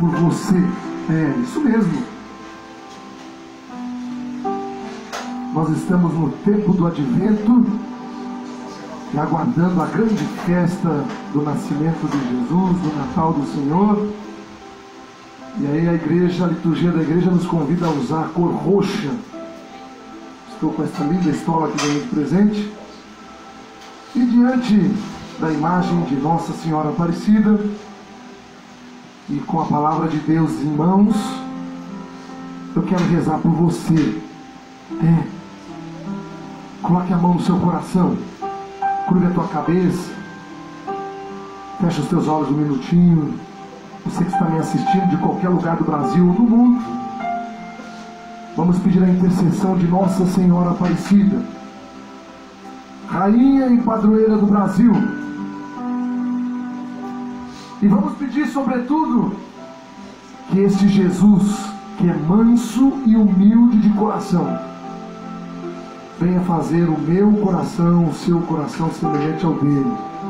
por você. É, isso mesmo. Nós estamos no tempo do Advento, e aguardando a grande festa do nascimento de Jesus, do Natal do Senhor. E aí a liturgia da igreja nos convida a usar a cor roxa. Estou com esta linda estola aqui de presente. E diante da imagem de Nossa Senhora Aparecida, e com a palavra de Deus em mãos, eu quero rezar por você. Coloque a mão no seu coração, curve a tua cabeça, fecha os teus olhos um minutinho. Você que está me assistindo de qualquer lugar do Brasil ou do mundo, vamos pedir a intercessão de Nossa Senhora Aparecida, Rainha e Padroeira do Brasil. E vamos pedir, sobretudo, que este Jesus, que é manso e humilde de coração, venha fazer o meu coração, o seu coração semelhante ao dele.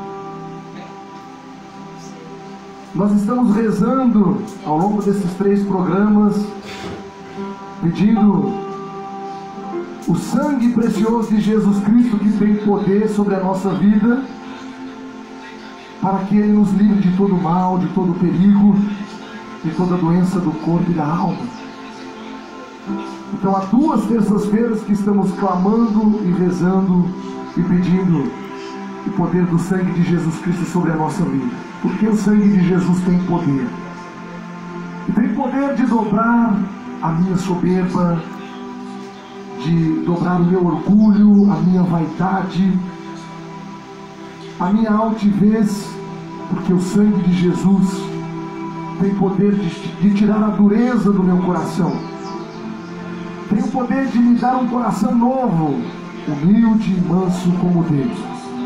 Nós estamos rezando ao longo desses 3 programas, pedindo o sangue precioso de Jesus Cristo, que tem poder sobre a nossa vida, para que Ele nos livre de todo mal, de todo perigo, de toda doença do corpo e da alma. Então há 2 terças-feiras que estamos clamando e rezando e pedindo o poder do sangue de Jesus Cristo sobre a nossa vida. Porque o sangue de Jesus tem poder. E tem poder de dobrar a minha soberba, de dobrar o meu orgulho, a minha vaidade, a minha altivez, porque o sangue de Jesus tem poder de tirar a dureza do meu coração. Tem o poder de me dar um coração novo, humilde e manso como o dele.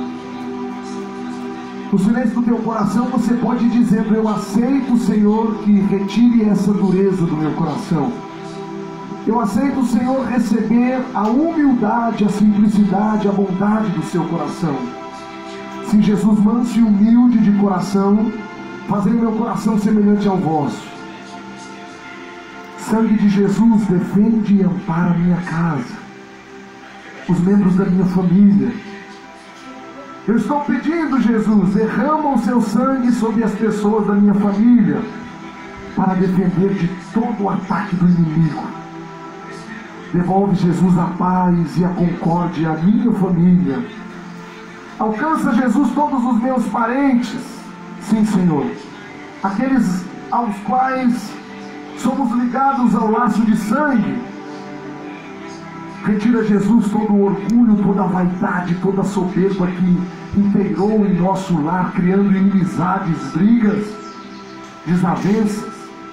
No silêncio do teu coração você pode dizer: eu aceito, Senhor, que retire essa dureza do meu coração. Eu aceito, Senhor, receber a humildade, a simplicidade, a bondade do seu coração. Sim, Jesus, manso e humilde de coração, fazei o meu coração semelhante ao vosso. Sangue de Jesus, defende e ampara a minha casa, os membros da minha família. Eu estou pedindo, Jesus, derrama o seu sangue sobre as pessoas da minha família, para defender de todo o ataque do inimigo. Devolve, Jesus, a paz e a concórdia à minha família. Alcança, Jesus, todos os meus parentes. Sim, Senhor, aqueles aos quais somos ligados ao laço de sangue. Retira, Jesus, todo o orgulho, toda a vaidade, toda a soberba que inteirou em nosso lar, criando inimizades, brigas, desavenças.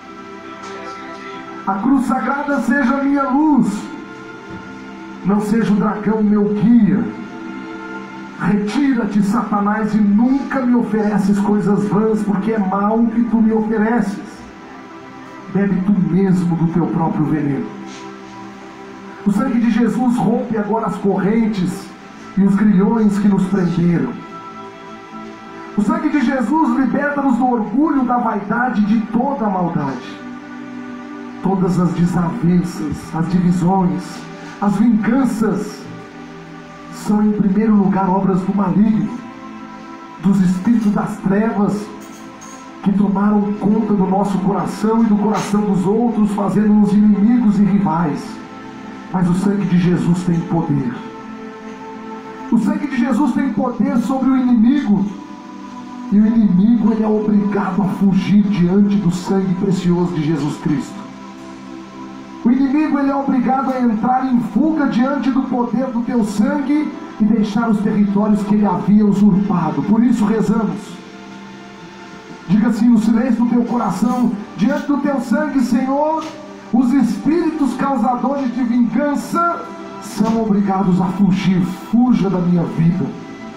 A cruz sagrada seja a minha luz, não seja o dragão meu guia. Retira-te, Satanás, e nunca me ofereces coisas vãs, porque é mal o que tu me ofereces. Bebe tu mesmo do teu próprio veneno. O sangue de Jesus rompe agora as correntes e os grilhões que nos prenderam. O sangue de Jesus liberta-nos do orgulho, da vaidade, de toda a maldade. Todas as desavenças, as divisões, as vinganças são em primeiro lugar obras do maligno, dos espíritos das trevas, que tomaram conta do nosso coração e do coração dos outros, fazendo-nos inimigos e rivais. Mas o sangue de Jesus tem poder. O sangue de Jesus tem poder sobre o inimigo. E o inimigo, ele é obrigado a fugir diante do sangue precioso de Jesus Cristo. O inimigo, ele é obrigado a entrar em fuga diante do poder do teu sangue e deixar os territórios que ele havia usurpado. Por isso rezamos. Diga assim no silêncio do teu coração: diante do teu sangue, Senhor, os espíritos causadores de vingança são obrigados a fugir. Fuja da minha vida.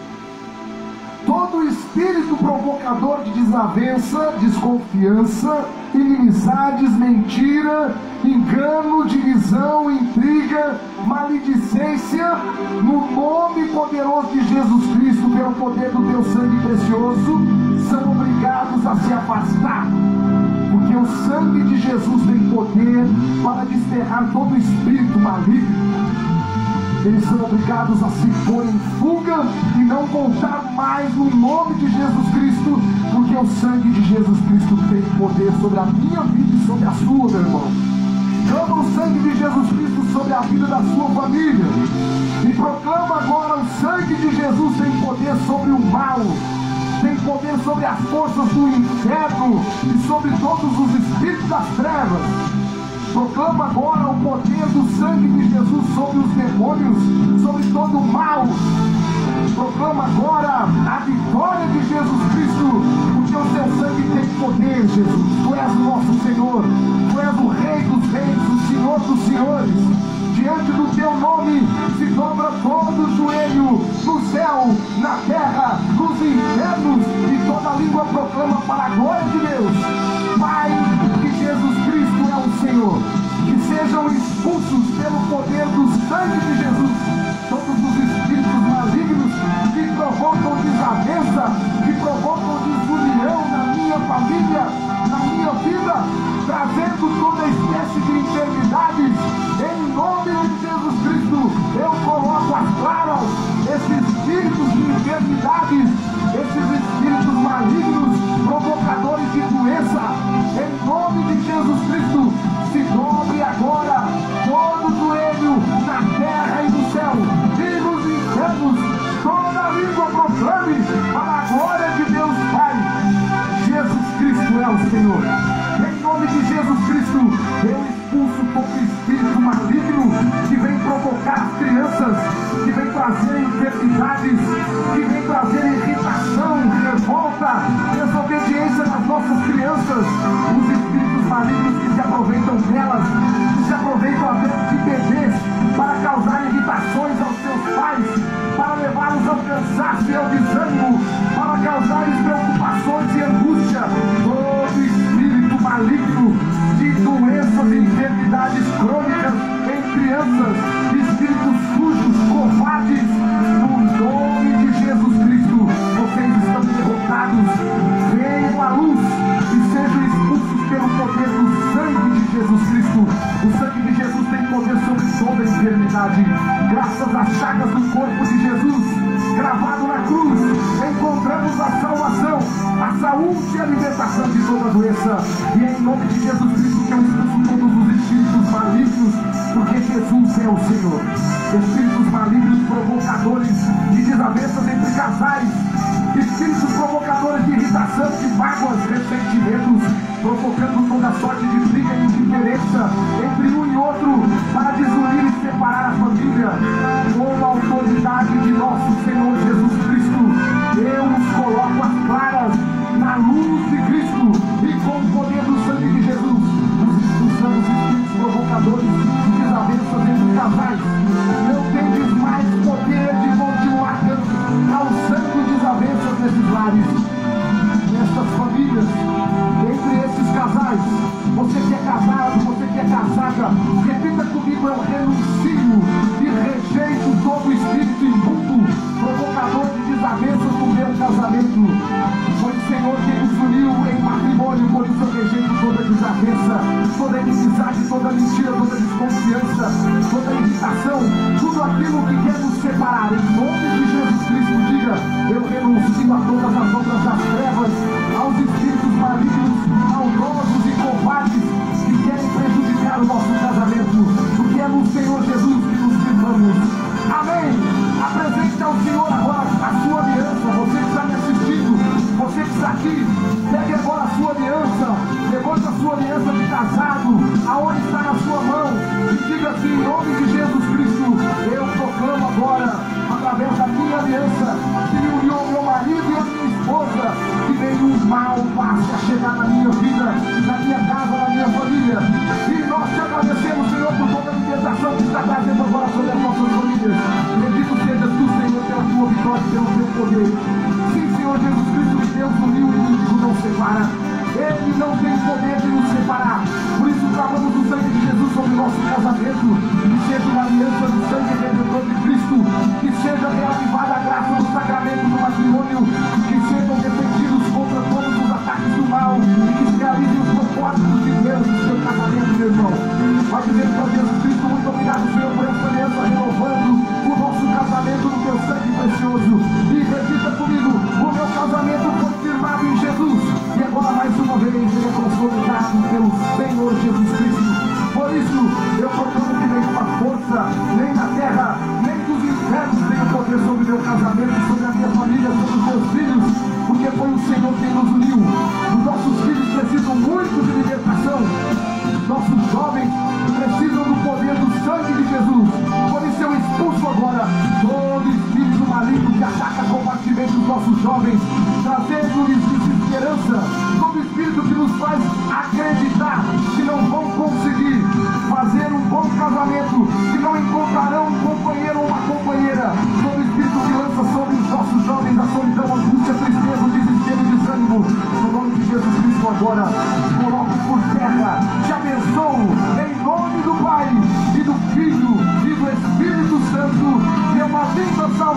Todo espírito provocador de desavença, desconfiança, inimizades, mentira, engano, divisão, intriga, maledicência, no nome poderoso de Jesus Cristo, pelo poder do teu sangue precioso, são obrigados a se afastar, porque o sangue de Jesus tem poder para desterrar todo espírito maligno. Eles são obrigados a se pôr em fuga e não voltar mais no nome de Jesus Cristo, porque o sangue de Jesus Cristo tem poder sobre a minha vida e sobre a sua, meu irmão. Clama o sangue de Jesus Cristo sobre a vida da sua família e proclama agora: o sangue de Jesus tem poder sobre o mal, tem poder sobre as forças do inferno e sobre todos os espíritos das trevas. Proclama agora o poder do sangue de Jesus sobre os demônios, sobre todo o mal. Proclama agora a vitória de Jesus Cristo, porque o teu sangue tem poder, Jesus. Tu és o nosso Senhor, tu és o Rei dos Reis, o Senhor dos Senhores. Diante do teu nome se dobra todo o joelho, no céu, na terra, nos infernos, e toda língua proclama para a glória de Deus. Pai, que Jesus Cristo é o Senhor, que sejam expulsos pelo poder do sangue de Jesus todos os espíritos malignos que provocam desavença, que provocam desunião na minha família, na minha vida, trazendo toda espécie de enfermidades. Em nome de Jesus Cristo, eu coloco às claras esses espíritos de enfermidades, esses espíritos malignos, provocadores de doença. Em nome de Jesus Cristo, se dobre agora todo o joelho na terra e no céu, e nos infernos, toda língua proclame para a glória de Deus Pai. Jesus Cristo é o Senhor. Em nome de Jesus Cristo, eu expulso todo espírito maligno que vem provocar as crianças, que vem trazer enfermidades, que vem trazer irritação, revolta, desobediência nas nossas crianças. Os espíritos malignos que se aproveitam delas, que se aproveitam até de bebês para causar irritações aos seus pais, para levá-los ao cansaço e ao desânimo, para causar preocupações e angústia. Todo espírito maligno de doenças e enfermidades crônicas em crianças, espíritos sujos, covardes, no nome de Jesus Cristo, vocês estão derrotados. Venham à luz e sejam expulsos pelo poder do sangue de Jesus Cristo. O sangue de Jesus tem poder sobre toda enfermidade. Graças às chagas do corpo de Jesus, gravado na cruz, encontramos a salvação, a saúde e a libertação de toda doença. E é em nome de Jesus Cristo que eu expulso todos os espíritos malignos, porque Jesus é o Senhor. Espíritos malignos provocadores de desavenças entre casais, espíritos provocadores de irritação, de mágoas, ressentimentos, provocando toda sorte de briga e indiferença entre um e outro, para desunir e separar a família. Com a autoridade de nosso Senhor Jesus Cristo, eu os coloco às claras, na luz de Cristo, e com o poder do sangue de Jesus, expulsando os espíritos provocadores de desavenças entre casais. Não tendes mais poder de continuar causando desavenças nesses lares, nessas famílias, entre esses casais. Você que é casado, você que é casada, repita comigo: eu renuncio e rejeito todo espírito imundo, provocador de desavenças no meu casamento. Foi o Senhor quem nos uniu em matrimônio, por isso eu rejeito toda desavença, toda inimizade, toda mentira, toda desconfiança, toda irritação, tudo aquilo que quer nos separar. Em nome de Jesus Cristo, diga: eu renuncio a todas as obras das trevas, aos espíritos malignos, maldosos e covardes que querem prejudicar o nosso casamento, porque é no Senhor Jesus que nos firmamos. Amém. Apresente ao Senhor agora a sua aliança. Você que está me assistindo, você que está aqui, pegue agora a sua aliança, levante a sua aliança de casado, aonde está na sua mão, e diga assim: em nome de Jesus Cristo, eu proclamo agora, através da minha aliança, que me uniu ao meu marido e à minha esposa, que nenhum mal passe a chegar na minha vida, na minha casa, na minha família. E nós te agradecemos, Senhor, por toda a libertação que está trazendo agora sobre as nossas famílias. Bendito seja tu, Senhor, pela tua vitória e pelo teu poder. Sim, Senhor Jesus Cristo, que Deus uniu e o inimigo não separa. Ele não tem poder de nos separar. Por meu irmão. Vai dizer para Jesus Cristo, muito obrigado, Senhor, por essa aliança, renovando o nosso casamento no teu sangue precioso. E repita comigo, o meu casamento foi firmado em Jesus. E agora mais uma vez ele é consolidado pelo Senhor Jesus Cristo. Por isso, eu proclamo que nenhuma força, nem na terra, nem dos infernos tem o poder sobre o meu casamento, sobre a minha família, sobre os meus filhos, porque foi o Senhor quem nos uniu. Os nossos filhos precisam muito de libertação. Nossos jovens precisam do poder do sangue de Jesus. Por isso eu expulso agora todo espírito maligno que ataca compartilhamente os nossos jovens, trazendo-lhes desesperança, todo espírito que nos faz acreditar que não vão conseguir fazer um bom casamento, que não encontrarão um companheiro ou uma companheira, todo espírito que lança sobre os nossos jovens a solidão, a angústia, a tristeza, o desespero e o desânimo, no nome de Jesus Cristo agora, coloco por terra, te abençoo, em nome do Pai, e do Filho, e do Espírito Santo, e uma linda salvação.